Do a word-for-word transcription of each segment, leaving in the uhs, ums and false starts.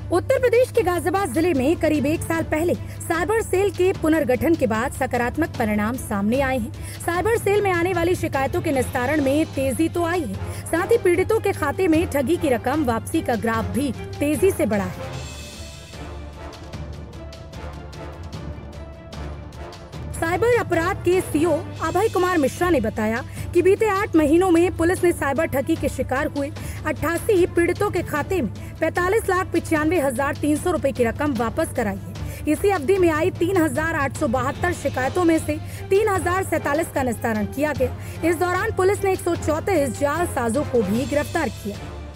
उत्तर प्रदेश के गाजियाबाद जिले में करीब एक साल पहले साइबर सेल के पुनर्गठन के बाद सकारात्मक परिणाम सामने आए हैं। साइबर सेल में आने वाली शिकायतों के निस्तारण में तेजी तो आई है, साथ ही पीड़ितों के खाते में ठगी की रकम वापसी का ग्राफ भी तेजी से बढ़ा है। साइबर अपराध के सीओ अभय कुमार मिश्रा ने बताया कि बीते आठ महीनों में पुलिस ने साइबर ठगी के शिकार हुए अट्ठासी पीड़ितों के खाते में पैंतालीस लाख पिचानवे हजार तीन सौ रूपए की रकम वापस कराई है। इसी अवधि में आई तीन हजार आठ सौ बहत्तर शिकायतों में से तीन हजार सैतालीस का निस्तारण किया गया। इस दौरान पुलिस ने एक सौ चौतीस जालसाजों को भी गिरफ्तार किया।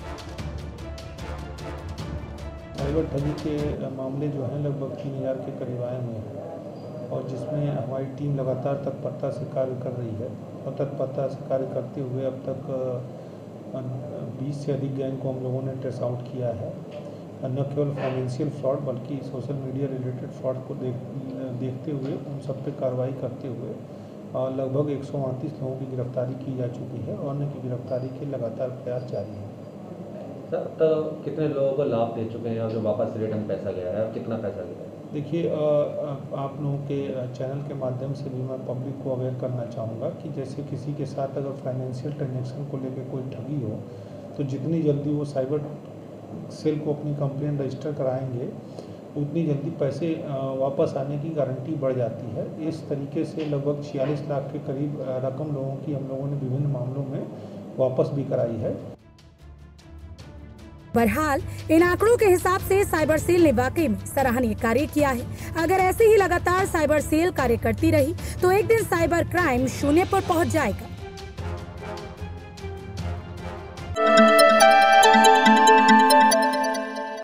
साइबर ठगी के मामले जो है लगभग तीन हजार के करीब आए हुए हैं और जिसमें हमारी टीम लगातार तत्परता से कार्य कर रही है और तत्परता से कार्य करते हुए अब तक बीस से अधिक गैंग को हम लोगों ने ट्रेस आउट किया है। न केवल फाइनेंशियल फ्रॉड बल्कि सोशल मीडिया रिलेटेड फ्रॉड को देख देखते हुए उन सब पे कार्रवाई करते हुए और लगभग एक सौ उनतीस लोगों की गिरफ्तारी की जा चुकी है और अन्य की गिरफ्तारी के लगातार प्रयास जारी है। सर अब तक कितने लोगों को लाभ दे चुके हैं और जो वापस रिटर्न पैसा गया है, कितना पैसा गया है? देखिए, आप लोगों के चैनल के माध्यम से भी मैं पब्लिक को अवेयर करना चाहूँगा कि जैसे किसी के साथ अगर फाइनेंशियल ट्रांजैक्शन को लेकर कोई ठगी हो तो जितनी जल्दी वो साइबर सेल को अपनी कंप्लेंट रजिस्टर कराएंगे उतनी जल्दी पैसे वापस आने की गारंटी बढ़ जाती है। इस तरीके से लगभग छियालीस लाख के करीब रकम लोगों की हम लोगों ने विभिन्न मामलों में वापस भी कराई है। बहरहाल इन आंकड़ों के हिसाब से साइबर सेल ने वाकई में सराहनीय कार्य किया है। अगर ऐसे ही लगातार साइबर सेल कार्य करती रही तो एक दिन साइबर क्राइम शून्य पर पहुंच जाएगा।